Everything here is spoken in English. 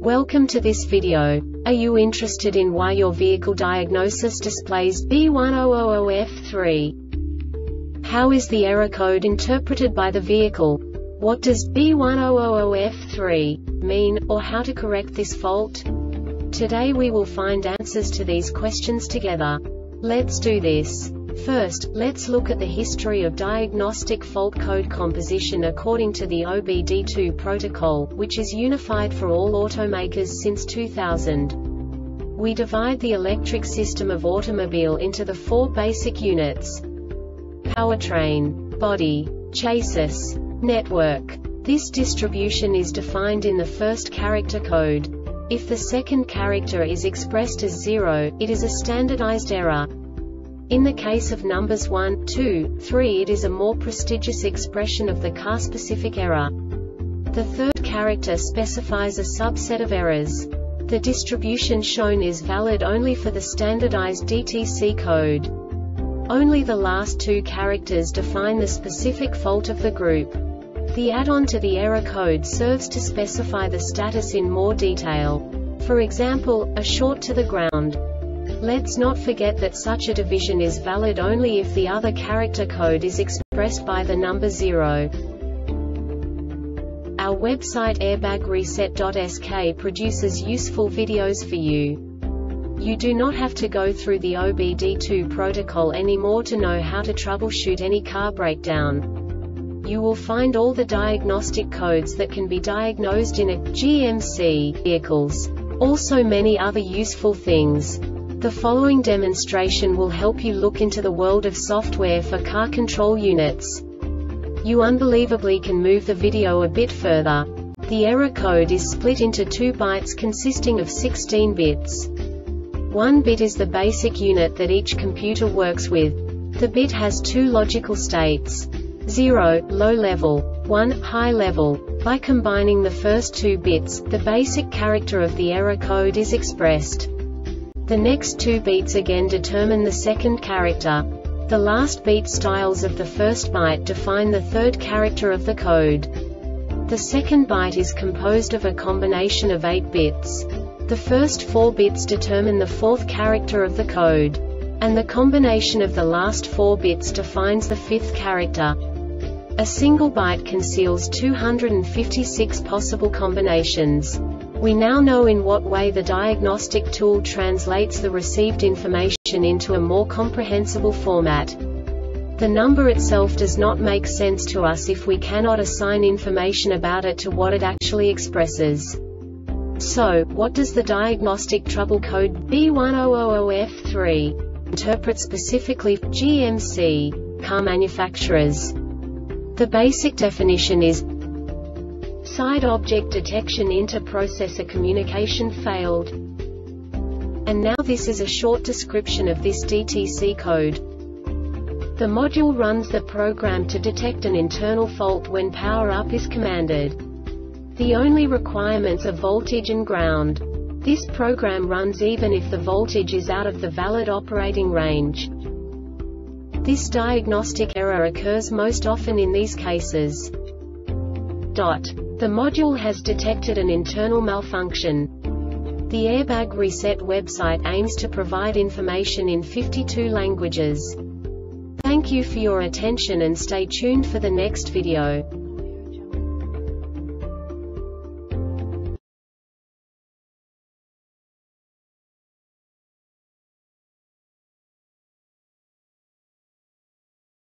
Welcome to this video. Are you interested in why your vehicle diagnosis displays B1000F3? How is the error code interpreted by the vehicle? What does B1000F3 mean, or how to correct this fault? Today we will find answers to these questions together. Let's do this. First, let's look at the history of diagnostic fault code composition according to the OBD2 protocol, which is unified for all automakers since 2000. We divide the electric system of automobile into the four basic units: powertrain, body, chassis, network. This distribution is defined in the first character code. If the second character is expressed as 0, it is a standardized error. In the case of numbers 1, 2, 3, it is a more prestigious expression of the car-specific error. The third character specifies a subset of errors. The distribution shown is valid only for the standardized DTC code. Only the last two characters define the specific fault of the group. The add-on to the error code serves to specify the status in more detail. For example, a short to the ground. Let's not forget that such a division is valid only if the other character code is expressed by the number 0. Our website airbagreset.sk produces useful videos for you. You do not have to go through the OBD2 protocol anymore to know how to troubleshoot any car breakdown. You will find all the diagnostic codes that can be diagnosed in a GMC vehicles. Also many other useful things. The following demonstration will help you look into the world of software for car control units. You unbelievably can move the video a bit further. The error code is split into 2 bytes consisting of 16 bits. 1 bit is the basic unit that each computer works with. The bit has 2 logical states: 0, low level, 1, high level. By combining the first 2 bits, the basic character of the error code is expressed. The next 2 beats again determine the second character. The last beat styles of the first byte define the third character of the code. The second byte is composed of a combination of 8 bits. The first 4 bits determine the fourth character of the code. And the combination of the last 4 bits defines the fifth character. A single byte conceals 256 possible combinations. We now know in what way the diagnostic tool translates the received information into a more comprehensible format. The number itself does not make sense to us if we cannot assign information about it to what it actually expresses. So, what does the diagnostic trouble code B1000F3 interpret specifically for GMC car manufacturers? The basic definition is: side object detection inter-processor communication failed. And now this is a short description of this DTC code. The module runs the program to detect an internal fault when power-up is commanded. The only requirements are voltage and ground. This program runs even if the voltage is out of the valid operating range. This diagnostic error occurs most often in these cases. The module has detected an internal malfunction. The Airbag Reset website aims to provide information in 52 languages. Thank you for your attention and stay tuned for the next video.